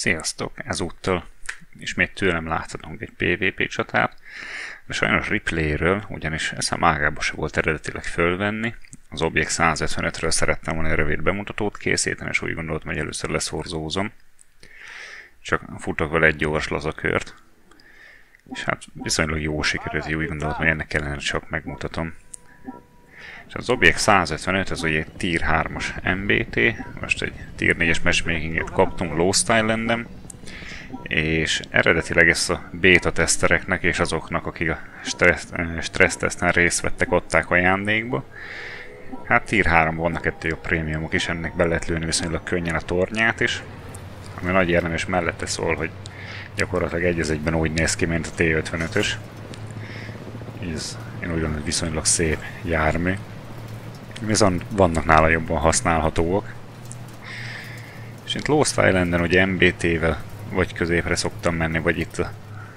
Sziasztok! Ezúttal ismét tőlem láthatunk egy PvP csatát, de sajnos replayről, ugyanis eszem ágába se volt eredetileg fölvenni. Az Objekt 155-ről szerettem volna egy rövid bemutatót készíteni, és úgy gondoltam, hogy először leszorzózom. Csak futok vele egy gyors lazakört. És hát viszonylag jó sikerült, úgy gondoltam, hogy ennek ellenére csak megmutatom. És az Objekt 155, ez ugye egy Tier 3-as MBT, most egy Tier 4-es matchmakinget kaptunk Lost Islanden, és eredetileg ezt a beta tesztereknek és azoknak, akik a stressztesten részt vettek, adták ajándékba. Hát Tier 3-ban vannak ettől jobb prémiumok is, ennek be lehet lőni viszonylag könnyen a tornyát is, ami nagy érdemes mellette szól, hogy gyakorlatilag egy az egyben úgy néz ki, mint a T55-ös. Ez én úgy gondolom, hogy viszonylag szép jármű. Viszont vannak nála jobban használhatóak. És itt Lost Islanden ugye MBT-vel vagy középre szoktam menni, vagy itt a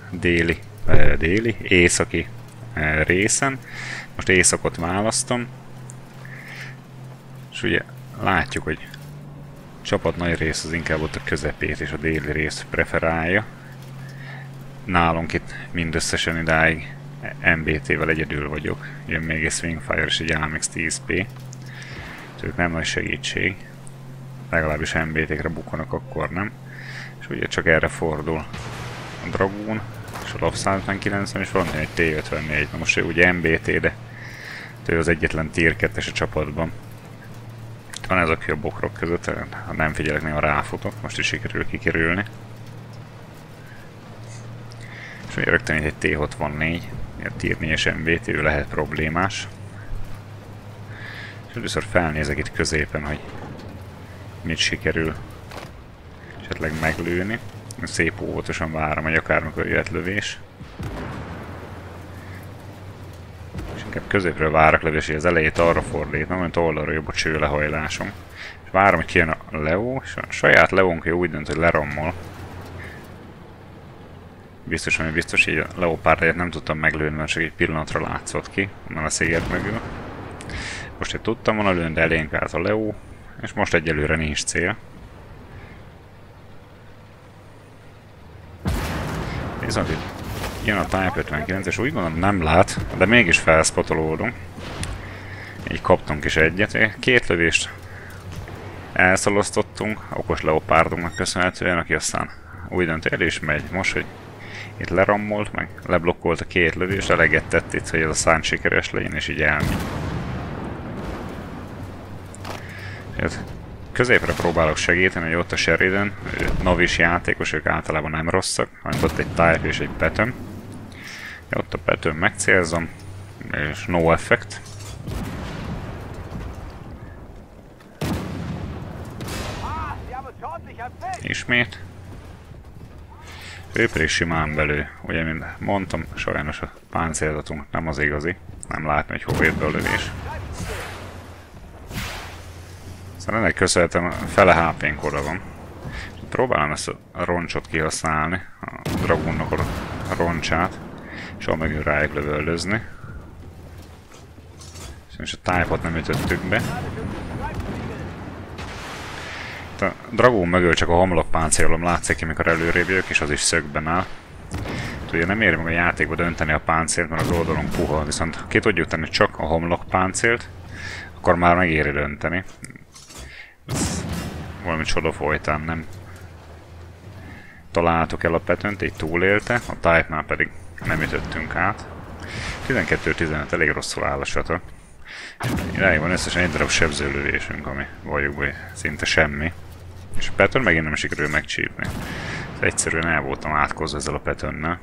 északi részen. Most északot választom. És ugye látjuk, hogy a csapat nagy rész az inkább ott a közepét és a déli részt preferálja. Nálunk itt mindösszesen idáig MBT-vel egyedül vagyok. Jön még egy Swingfire és egy AMX 10P. Ők nem nagy segítség. Legalábbis MBT-kre bukkanak, akkor nem. És ugye csak erre fordul a Dragoon és a LAV 159 és van egy T54. Na most ő ugye MBT, de ő az egyetlen Tier 2-es a csapatban. Itt van ez a kő a bokrok között, ha nem figyelek, néha ráfutok. Most is sikerül kikerülni. És ugye rögtön egy T64, a Tier 4-es MBT, ő lehet problémás. És először felnézek itt középen, hogy mit sikerül esetleg meglőni. Szép óvatosan várom, hogy akármikor jöhet lövés. És inkább középről várok lövés, hogy az elejét arra fordítom, mint oldalra jobb a csőlehajlásom. És várom, hogy kijön a Leo, és a saját Leónk úgy dönt, hogy lerammol. Biztos, hogy így a Leopárdját nem tudtam meglőni, mert csak egy pillanatra látszott ki, onnan a széget mögül. Most itt tudtam volna lőni, de elénk állt a Leo, és most egyelőre nincs cél. Viszont itt jön a Type 59, és úgy gondolom nem lát, de mégis felszpotolódunk. Így kaptunk is egyet. Két lövést elszalasztottunk, okos Leopárdunknak köszönhetően, aki aztán úgy dönt, el is megy. Most, hogy itt lerammolt, meg leblokkolt a két lövést, eleget tett itt, hogy ez a szán sikeres legyen, és így elmegy. Középre próbálok segíteni, hogy ott a Sheridan, ő novis játékos, ők általában nem rosszak, hanem ott egy Type és egy Patton. Ott a Patton megcélzom, és no effect. Ismét. Ő pedig simán belül. Ugye, mint mondtam, sajnos a páncélzatunk nem az igazi. Nem látni, hogy hol jött be a lövés. Szóval ennek köszönhetem, fele HP-nk oda van. Próbálom ezt a roncsot kihasználni, a Dragoonnak a roncsát, és amögül rájuk lövöldözni. És a Type-ot nem ütöttük be. A Dragoon mögül csak a homlokpáncélom látszik ki, mikor előrébb jövök, és az is szögben áll. Ugye nem éri meg a játékba dönteni a páncélt, mert az oldalon puha, viszont ha ki tudjuk tenni csak a homlokpáncélt, akkor már megéri dönteni. Ez valami csoda folytán nem találtuk el a Pattont, így túlélte, a Type-nál pedig nem ütöttünk át. 12-15 elég rosszul áll a csata. Idáig van összesen egy darab sebzőlövésünk, ami valljuk szinte semmi. És a Patton megint nem sikerül megcsípni. Egyszerűen el voltam átkozva ezzel a Pattonnal.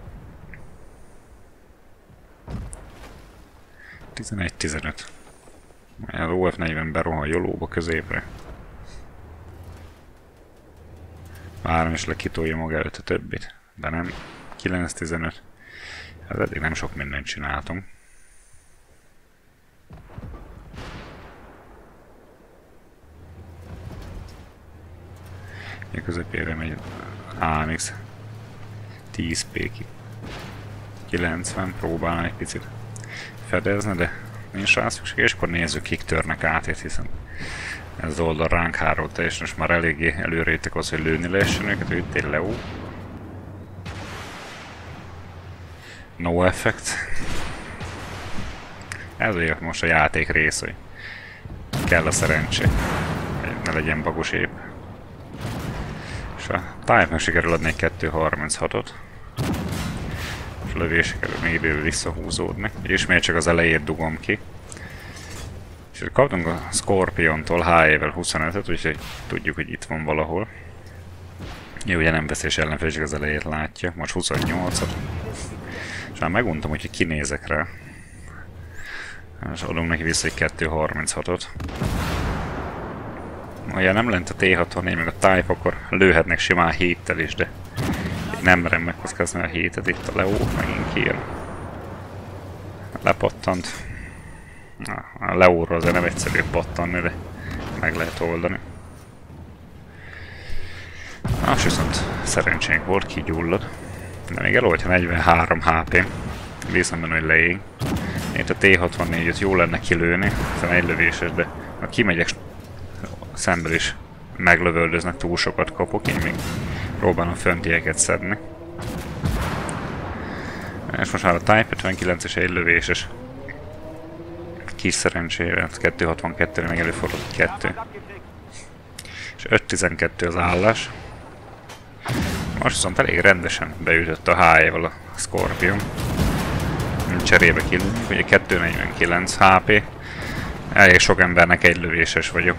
11-15. Az OF40 berohan Jolóba középre. Várom is le kitolja maga előtt a többit, de nem. 9-15. Hát eddig nem sok mindent csináltunk. A közepére megy AMX 10P 90, próbálna egy picit fedezni, de nincs rá szükség, és akkor nézzük, kik törnek át itt, hiszen Ez az oldal ránk hárolt, és most már eléggé előrétek az, hogy lőni lehessen őket, hogy itt Leo. No effect. Ez ugye most a játék rész, hogy kell a szerencsé, hogy ne legyen bagos épp. És a Type-nak sikerül adni egy 2.36-ot. És a lövések előtt még idővel visszahúzódni. Ismét csak az elejét dugom ki. És kaptunk a Scorpiontól HE-vel 25-öt, úgyhogy tudjuk, hogy itt van valahol. Jó, ugye nem veszélyes ellenfél, csak az elejét látja. Most 28-at. És már meguntam, hogy kinézek rá. És adunk neki vissza egy 2.36-ot. Ha nem lent a T64 meg a Type, akkor lőhetnek simán héttel is, de nem merem megkockázni a hétet. Itt a Leo megint kijön. Lepattant. A Leóról azért nem egyszerű pattanni, de meg lehet oldani. Most viszont szerencsénk volt, kigyullad. De még elő, hogyha 43 HP. Bízom benne, hogy leég. Itt a T64-et jó lenne kilőni, hiszen egy lövéses, de ha kimegyek szemben is meglövöldöznek, túl sokat kapok, én még próbálom föntieket szedni. És most már a Type 59-es egy lövéses. Kis szerencsére, 2.62-re meg előfordult 2. És 5.12 az állás. Most viszont elég rendesen beütött a HE-val a Scorpion. Cserébe kilőnünk, ugye 2.49 HP. Elég sok embernek egy lövéses vagyok.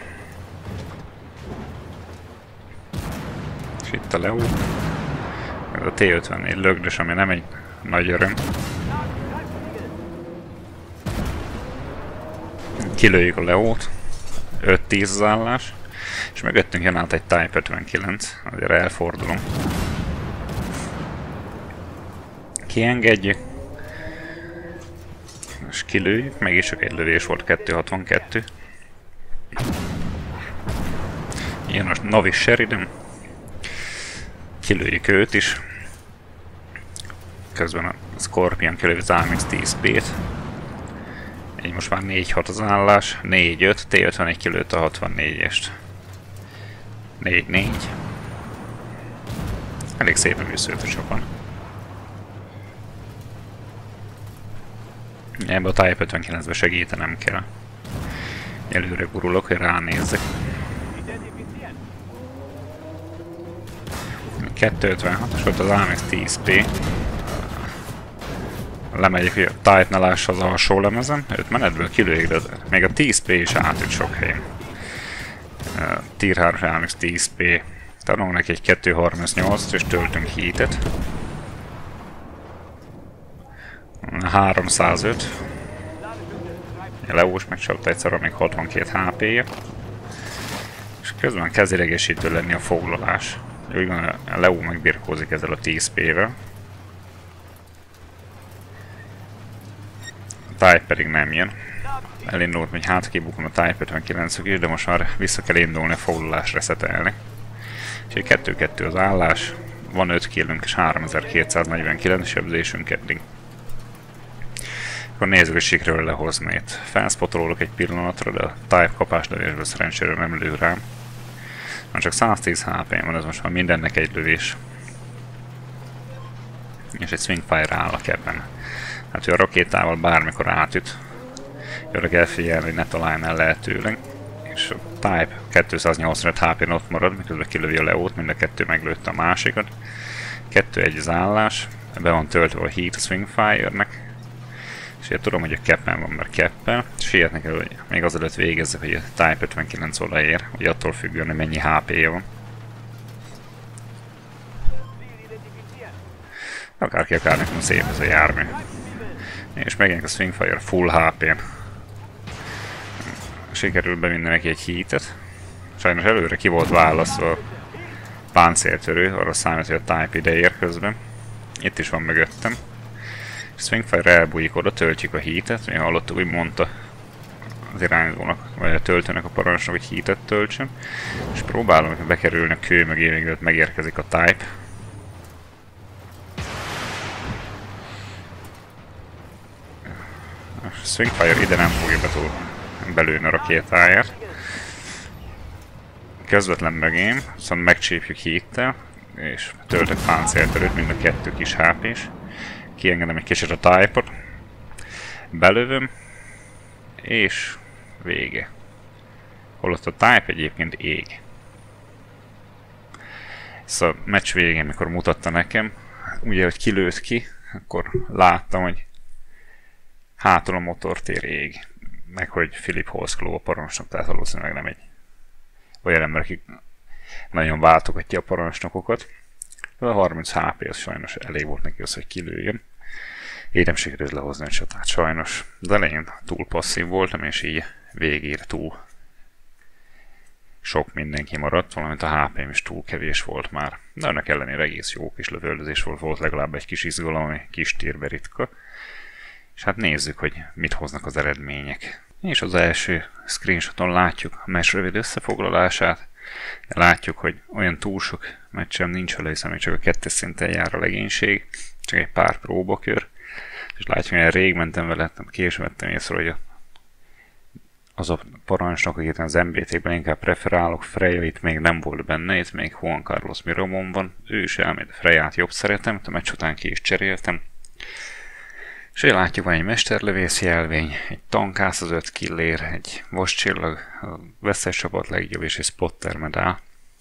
És itt a Leo. Ez a T54 lögdös, ami nem egy nagy öröm. Kilőjük a Leót. 5-10 az állás. És mögöttünk jön át egy Type 59. Azért elfordulunk. Kiengedjük. És kilőjük, mégis csak egy lövés volt, 2.62. Jön a Novice Sheridan. Kilőjük őt is. Közben a Scorpion kilőjük az AMX 10P-t. Így most már 4-6 az állás, 4-5, T51 kilőtt a 64-est. 4-4. Elég szépen visszőtt a csapan. Ebben a Type 59-ben segítenem kell. Előre gurulok, hogy ránézzek. 256-os volt az AMX 10P. Lemegyek, hogy a Type ne lássa az alsó lemezen. Őt menetből kilőjük, de még a 10P is átüt sok helyen. Tier 3 AMX 10P. Tanulunk neki egy 2.38-t és töltünk heatet. 305. A Leós megcsapta egyszer, még 62 HP-je. És közben kezd idegesítő lenni a foglalás. Úgy van, a Leo megbirkózik ezzel a 10P-vel. A Type pedig nem jön. Elindult, hogy hát kibukom a Type 59-ük is, de most már vissza kell indulni a foglalás reszetelni. Úgyhogy 2-2 az állás. Van 5 killünk és 3249 sebzésünk eddig. Akkor nézzük, hogy sikerül lehozni itt. Felspotolok egy pillanatra, de a Type kapáslövésből szerencsére nem lő rám. Van csak 110 HP van, ez most már mindennek egy lövés. És egy Swingfire állak ebben. Hát, hogy a rakétával bármikor átüt. Jövőre kell figyelni, hogy ne találjon el lehetőleg. És a Type 285 HP-n ott marad, miközben kilövi a Leót, mind a kettő meglőtte a másikat. 2-1 az állás, be van töltve a heat a Swingfire-nek. És én tudom, hogy a cappen van, mert cappel. Sietni kell, hogy még azelőtt végezzek, hogy a Type 59 odaér, hogy attól függően, hogy mennyi HP-je van. Akárki akár nekem szép ez a jármű. És megint a Swingfire full HP-n. Sikerül bevinni neki egy heatet. Sajnos előre ki volt választva a páncéltörő, arra számít, hogy a Type ide ér közben. Itt is van mögöttem. Swingfire elbújik oda, töltjük a heatet, mi hallottuk, hogy mondta az irányzónak, vagy a töltőnek a parancsnak, hogy heatet töltsön. És próbálom bekerülni a kő mögé, még megérkezik a Type. A Swingfire ide nem fogja belőni a rakétáját. közvetlen mögém, szóval megcsípjük hittel, és töltök páncéltörőt, mind a kettő kis HP-s. Kiengedem egy kicsit a type-ot, belövöm, és vége. Holott a type egyébként ég. Szóval a meccs végén, mikor mutatta nekem, ugye, hogy kilőtt ki, akkor láttam, hogy hátul a motortér ég. Meg hogy Philip Holsclaw a parancsnok, tehát valószínűleg nem egy olyan ember, aki nagyon váltogatja a parancsnokokat. De a 30 HP az sajnos elég volt neki az, hogy kilőjön. Így nem sikerült lehozni a csatát sajnos. De elején túl passzív voltam, és így végére túl sok mindenki maradt, valamint a HP-m is túl kevés volt már. De ennek ellenére egész jó kis lövöldözés volt legalább egy kis izgalom, ami kis térbe ritka. És hát nézzük, hogy mit hoznak az eredmények. És az első screenshoton látjuk a meccs rövid összefoglalását. Látjuk, hogy olyan túl sok meccsem nincs vele, hiszen még csak a 2-es szinten jár a legénység, csak egy pár próbakör. És látjuk, hogy rég mentem vele, később vettem észre, hogy az a parancsnok, akit az MBT-ben inkább preferálok, Freya itt még nem volt benne, itt még Juan Carlos Miramon van, ő is elmegy, Freyát jobb szeretem, a meccs után ki is cseréltem. És így látjuk, van egy mesterlövész jelvény, egy tankász az 5 killér, egy vascsillag, a vesztes csapat legjobb és egy spotter medál.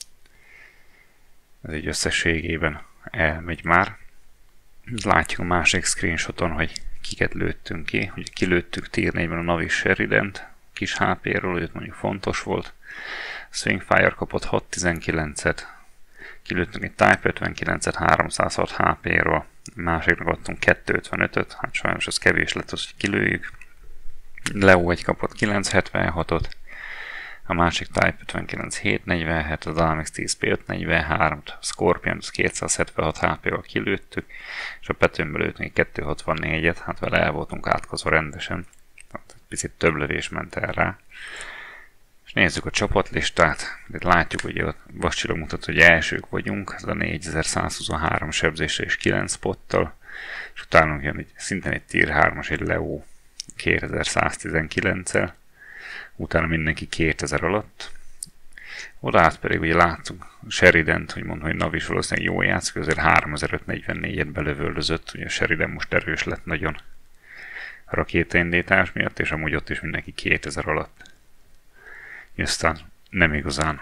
Ez egy összességében elmegy már. Látjuk a másik screenshoton, hogy kiket lőttünk ki, hogy kilőttük tier 4-ben a Navi Sheridant, kis HP-ről, őt mondjuk fontos volt. Swingfire kapott 619-et, kilőttünk egy Type 59-et 306 HP-ről, másiknak adtunk 255-öt, hát sajnos ez kevés lett, az, hogy kilőjük. Leo egy kapott 976-ot, a másik Type 59 747, az Almix 10 543-t, Scorpion 276 HP-val kilőttük, és a Petőnből lőttünk 264-et, hát vele el voltunk átkozva rendesen, tehát picit több lövés ment el rá. És nézzük a csapatlistát, itt látjuk, hogy a vascsillag mutat, hogy elsők vagyunk, ez a 4123 sebzésre és 9 spottal, és utánunk jön szintén egy tier 3-as, egy Leo 2119-el, utána mindenki 2000 alatt. Oda át pedig ugye láttuk Sheridant, hogy mondom, hogy Navi is valószínűleg jól játszik, azért 3544-et belövöldözött, ugye Sheridan most erős lett nagyon a rakétaindítás miatt, és amúgy ott is mindenki 2000 alatt. Aztán nem igazán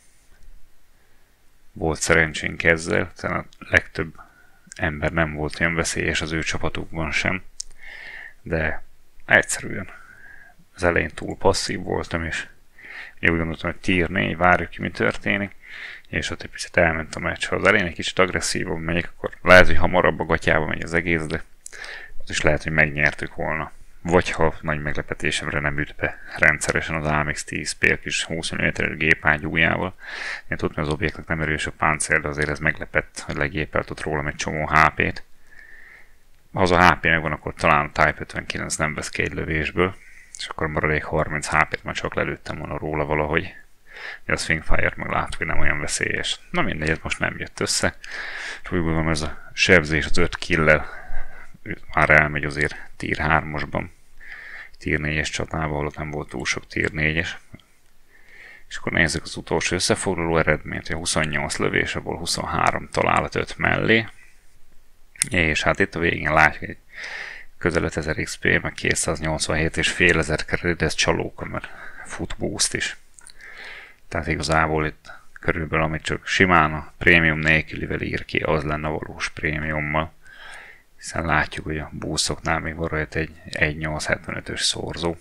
volt szerencsénk ezzel, tehát a legtöbb ember nem volt olyan veszélyes az ő csapatukban sem, de egyszerűen az elején túl passzív voltam, és úgy gondoltam, hogy tier 4, várjuk ki, mi történik, és ott egy picit elment a meccs. Ha az elején egy kicsit agresszívabb megyek, akkor lehet, hogy hamarabb a gatyába megy az egész, de ott is lehet, hogy megnyertük volna. Vagy ha nagy meglepetésemre nem üt be rendszeresen az AMX 10 PL kis 20 mm-es gépágyújával. Én tudtam, hogy az objektnek nem erős a páncél, de azért ez meglepett, hogy legépelt ott rólam egy csomó HP-t. Ha az a HP megvan, akkor talán a Type 59 nem vesz ki egy lövésből, és akkor maradék 30 HP-t már csak lelőttem volna róla valahogy. De a Swingfire-t meg láttuk, hogy nem olyan veszélyes. Na mindegy, ez most nem jött össze. És úgy gondolom, ez a sebzés az 5 kill-lel már elmegy azért tier 3-osban. Tier 4-es csatában, ahol nem volt túl sok tier 4-es. És akkor nézzük az utolsó összefoglaló eredményt, hogy 28 lövés, abból 23 találat 5 mellé. És hát itt a végén látjuk, hogy közel 5000 XP, meg 287 és fél ezer credit, ez csalóka, mert fut boost is. Tehát igazából itt körülbelül, amit csak simán a prémium nélkülivel ír ki, az lenne valós prémiummal. Hiszen látjuk, hogy a boostoknál még van rajta egy 1.875-ös szorzó.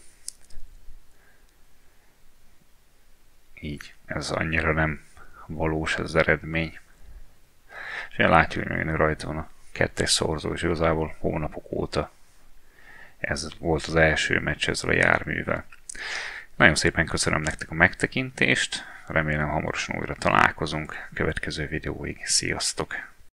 Így, ez annyira nem valós ez az eredmény. És látjuk, hogy még rajta van a 2-es szorzó, és igazából hónapok óta ez volt az első meccs ezzel a járművel. Nagyon szépen köszönöm nektek a megtekintést, remélem hamarosan újra találkozunk, következő videóig, sziasztok!